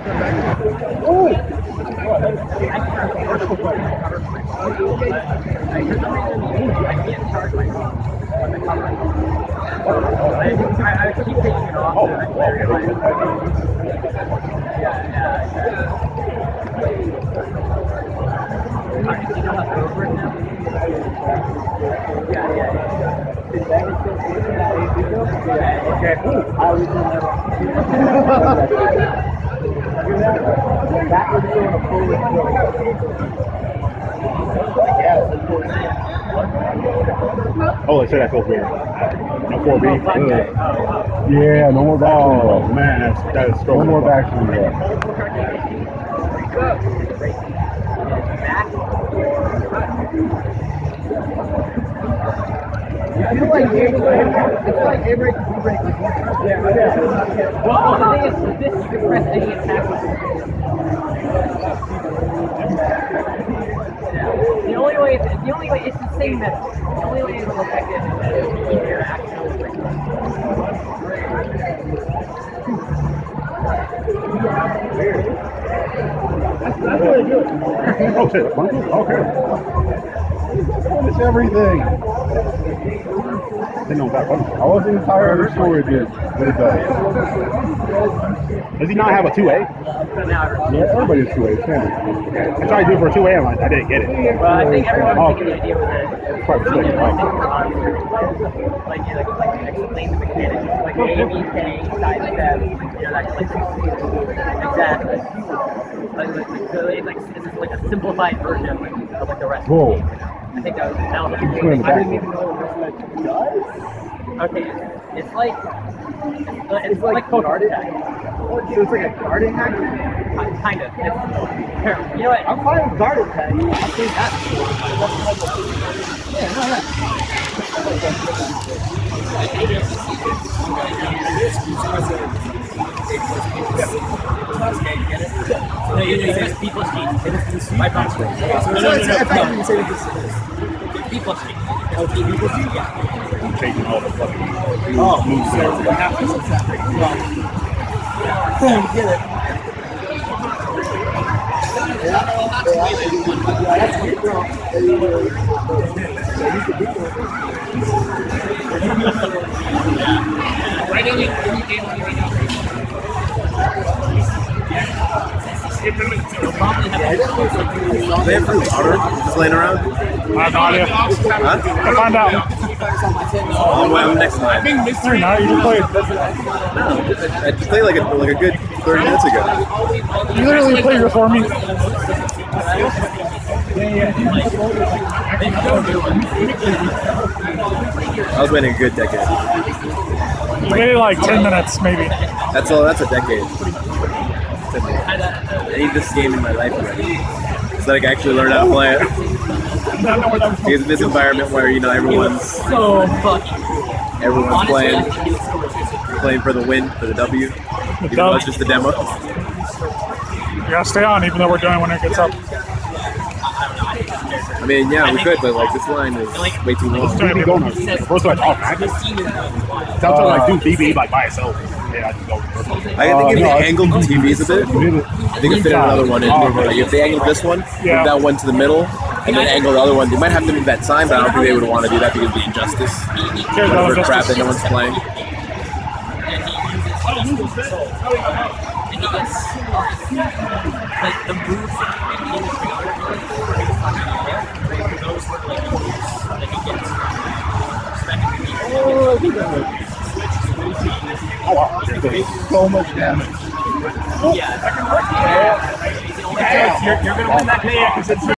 I keep taking it off. Oh, they said that feels weird. No 4B. Yeah, no more back. Oh man, that is so no more back. I feel like every break. Well, the thing is, with this, you can press any attack button. The only way it's the same method. The only way it'll affect it is to keep your action on the break. That's really good. Oh shit, okay. It's everything. I wasn't entirely sure it did, but it does. Does he not have a 2A? Yeah, everybody's 2A. I tried to do it for a 2A and I didn't get it. Well, I think everyone's thinking the idea was that Probably like explain the mechanics, like A, B, K, side step, that exactly. It's like a simplified version of like the rest. Whoa. Of the game. I think that was I didn't even know what does. Okay, it's like guard attack. So it's like a guard attack? Kind of. You know what? I'm fine with guard attack. I'll say that. Yeah, no. No, you press B plus G. My box. No. B plus G. Oh, B plus G? Yeah. I'm changing all the fucking moves. So what happens is that get it. They have fruit powder just laying around? I have no idea. Huh? I'll find out. I'm next time. No, you just played. No, I just played like a good 30 minutes ago. You literally played before me. I was waiting a good decade. You waited like 10 minutes, maybe. That's a decade. I need this game in my life already, so that I can actually learn how to play it. Because in this environment where everyone's playing for the win, for the W, even though it's just a demo. You gotta stay on, even though we're doing when it gets up. I mean, yeah, we could, but like this line is way too long. First one, sounds like do BB like by itself. Yeah, I can go first one. I think if they angled the TVs a bit, they could fit another one in. Like if they angled this one, move that one to the middle, and then angle the other one, they might have to move that sign, but I don't think they would want to do that because of the injustice. Whatever crap that no one's playing. Oh wow, so much damage. Yeah. You're going to win that day.